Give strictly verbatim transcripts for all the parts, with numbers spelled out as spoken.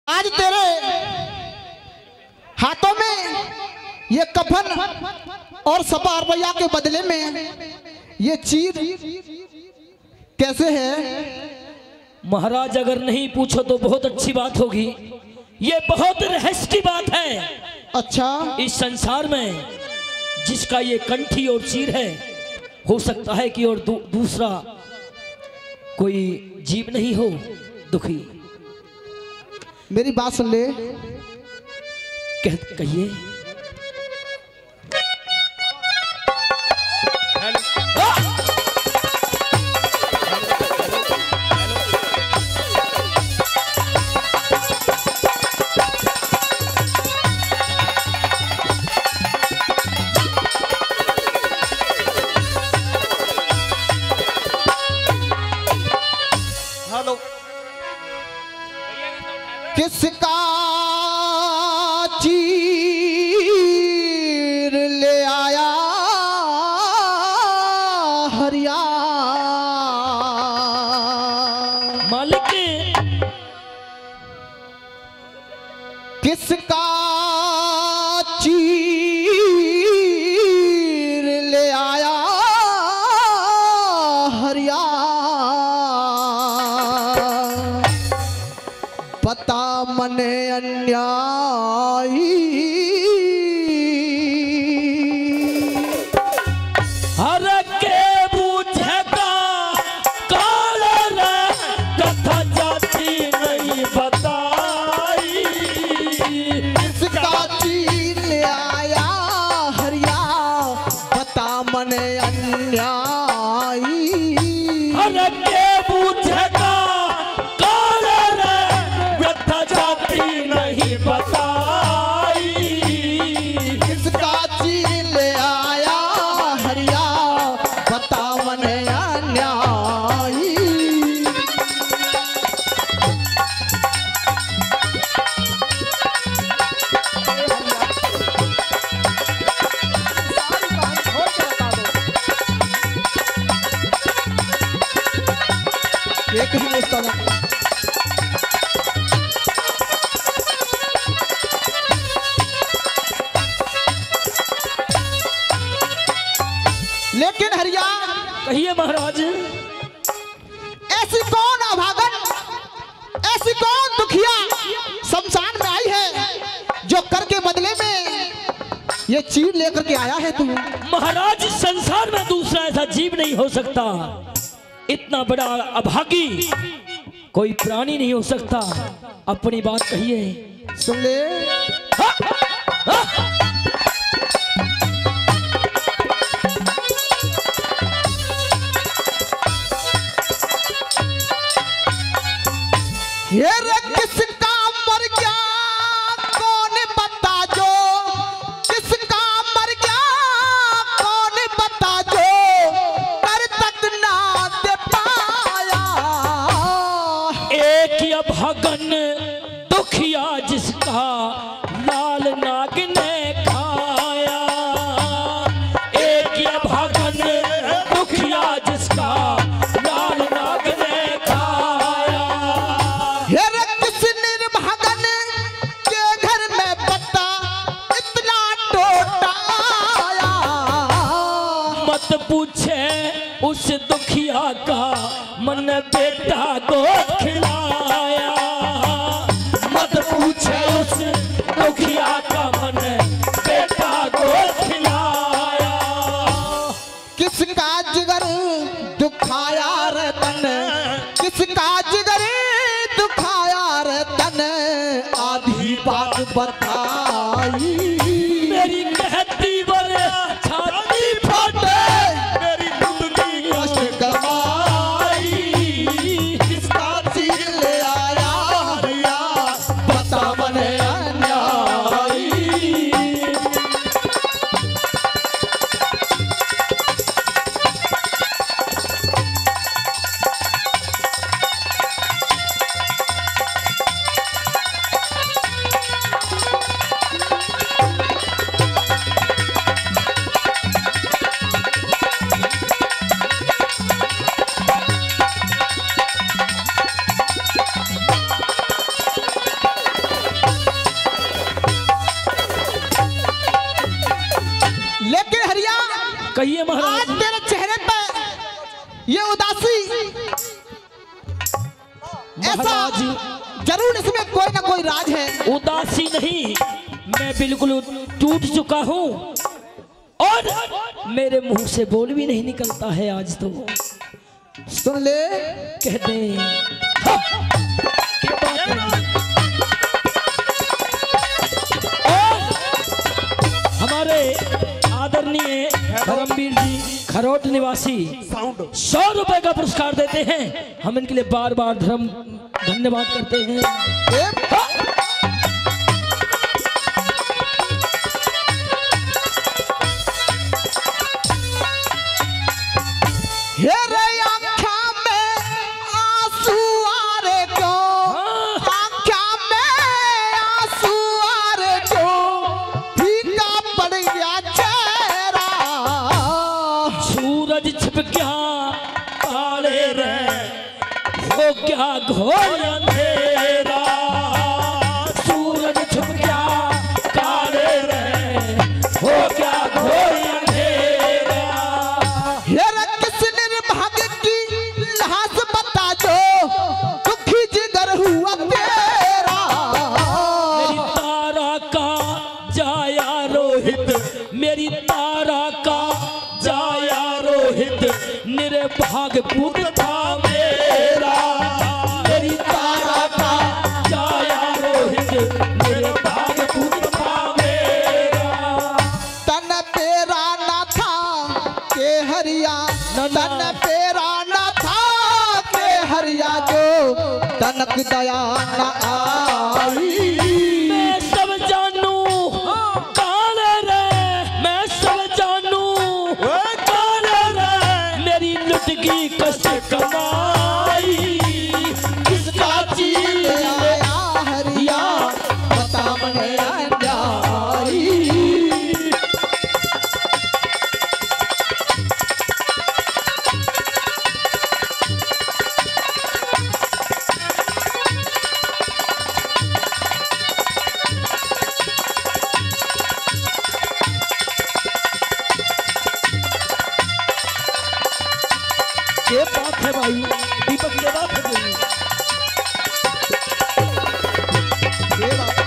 आज तेरे हाथों में ये कफन और सपा रुपया के बदले में ये चीर कैसे है? महाराज अगर नहीं पूछो तो बहुत अच्छी बात होगी। ये बहुत रहस्य की बात है। अच्छा, इस संसार में जिसका ये कंठी और चीर है, हो सकता है कि और दू, दूसरा कोई जीव नहीं हो दुखी। मेरी बात सुन ले। कह कहिए। किसका चीर ले आया हरिया मालिक? किसका चीर ले आया हरिया? बता मने अन्यायी हर के बूझेगा काल रे कथा जाती नहीं बताई। किसका चीर ले आया हरिया? बता मने अन्यायी हर के बूझेगा काल रे कथा जाती नहीं बताई। किसका चीर ले आया हरिया? बता मने अन्यायी। एक ही रिश्ता ना। लेकिन हरिया, कहिए महाराज। ऐसी कौन अभागन, ऐसी कौन दुखिया शमशान में आई है जो कर के बदले में ये चीर लेकर के आया है तू? महाराज, संसार में दूसरा ऐसा जीव नहीं हो सकता। इतना बड़ा अभागी कोई प्राणी नहीं हो सकता। अपनी बात कहिए। सुन ले। हा! हा! ये रे किसका मर गया कौन बता जो? किसका मर गया कौन बता जो? कर तक ना दे पाया। एक अभागन दुखिया जिसका लाल नाग ने खाया। एक अभागन दुखिया जिसका लाल नाग ने खाया। ये रे किस निर्भागन के घर में पत्ता इतना टोटा आया। मत पूछे उस दुखिया का मन बेटा को खिलाया। मत पूछे उस दुखिया का मन बेटा को खिलाया। किसका जिगर दुखाया रे तन? किसका जिगर दुखाया रे तन? आधी बात बताई। मेरी कहती बड़े छाती फटे, मेरी दुखी कष्ट गवाई। किसका चीर ले आया हरिया? बता मने अन्यायी। कहिए महाराज। आज तेरे चेहरे पे ये उदासी, ऐसा जरूर इसमें कोई ना कोई राज है। उदासी नहीं, मैं बिल्कुल टूट चुका हूँ और मेरे मुंह से बोल भी नहीं निकलता है आज। तो सुन ले, कह दे क्या बात है। और हमारे आदरणीय धर्मवीर जी खरोट निवासी सौ रुपए का पुरस्कार देते हैं। हम इनके लिए बार बार धर्म धन्यवाद करते हैं। हे रे आँखा में आंसू आ रे क्यों, आँखा में आंसू आ रे क्यों, फीका पड़ गया चेहरा। सूरज छिप गया काले रे, हो क्या घोर अंधेरा। सूरज छिप गया काले रे, हो क्या घोर अंधेरा। हे रे किस निर्भाग्य की लाश बता जो, दुखी जिगर हुआ तेरा। मेरी तारा का जाया रोहित, मेरी तारा का जाया रोहित, निर्भाग्य पुत्र था मेरा। मेरी तारा का जाया रोहित, निर्भाग्य पुत्र था मेरा। तन पेरा ना था के हरिया, तन पेरा ना था के हरिया, जो तनक दया न आई। मैं सब जानू काले रे, मैं सब जानू काले रे, मेरी लुटकी कस कमाई। किसका चील आया हरिया, बता मने अन्यायी। ये बात है भाई, दीपक ये बात है भाई। ये बात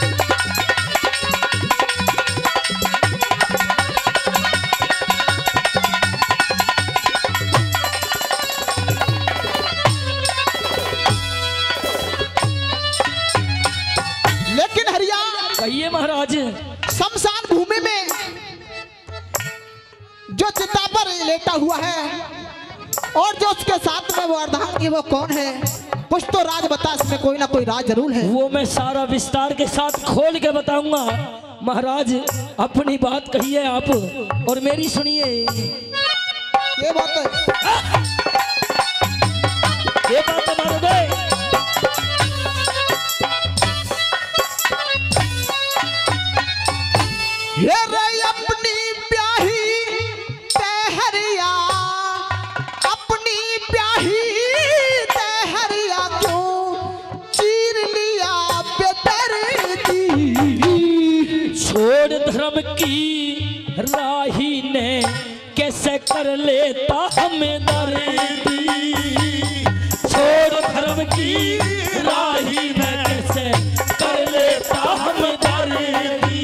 लेकिन हरिया, कहिए महाराज। शमशान भूमि में जो चिता पर लेटा हुआ है और जो उसके साथ में वो अर्धांगी, वो कौन है? कुछ तो राज बता, इसमें कोई ना कोई राज जरूर है। वो मैं सारा विस्तार के साथ खोल के बताऊंगा। महाराज अपनी बात कहिए आप और मेरी सुनिए। ये बात है। ये बात है महाराज। ये रे अपनी ब्याही तेहरिया, अपनी ब्याही तेहरिया, क्यों चीर लिया बेदर्दी। छोड़ धर्म की राही ने, कैसे कर लेता हमें दर्दी। छोड़ धर्म की राही ने, कैसे कर लेता हमें दर्दी।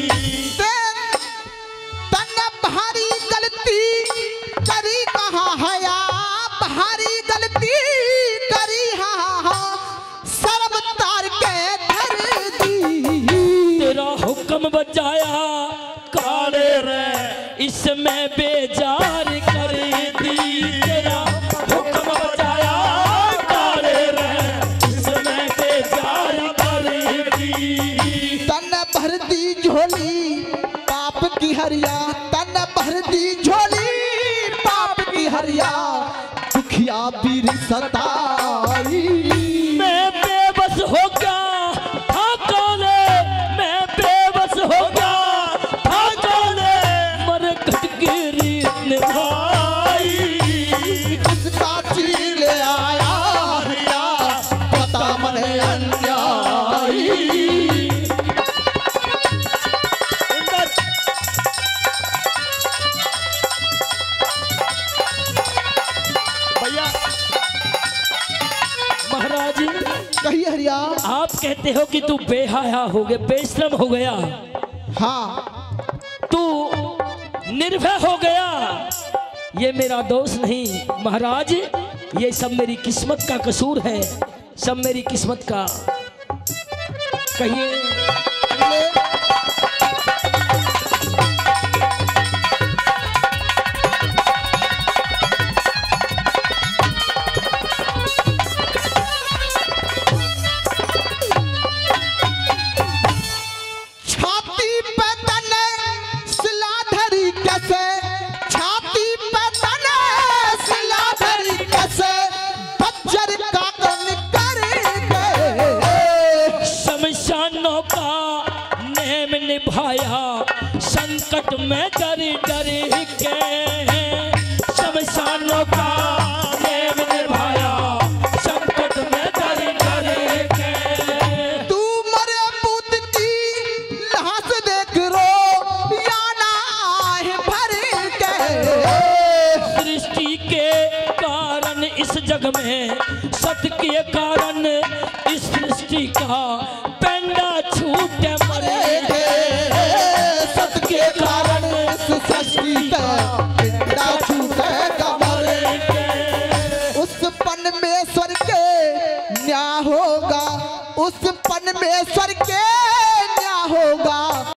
तन भारी गलती करी कहाँ हया, भारी गलती करी हाँ हाँ, शर्म तार के धर दी। तेरा हुक्म बजाया काले रे, इसमें बेजार कर दी। तेरा हुक्म बजाया काले रे, इसमें बेजार कर दी। तन भर दी झोली पाप की हरिया, तन भर दी झोली पाप की हरिया, दुखिया बीर सताई। मैं बेबस हो गया था काले, मैं बेबस हो गया था काले, मर कटगिरी निभाई। किसका चील आया हरिया, पता मने अन्यायी। कहते हो कि तू बेहया हो गया, बेशरम हो गया, हाँ तू निर्भय हो गया। ये मेरा दोष नहीं महाराज, ये सब मेरी किस्मत का कसूर है, सब मेरी किस्मत का। कहिए संकट में डर डर के, शमशानों का नेम निभाया, संकट में डर डर के। तू मरे पुत की लाश देख रो या ना है भर के। सृष्टि के कारण इस जग में, सत्य के कारण इस सृष्टि का पेंडा छूटे मरे, सत्य के कारण इस सृष्टि का पेंडा छूटे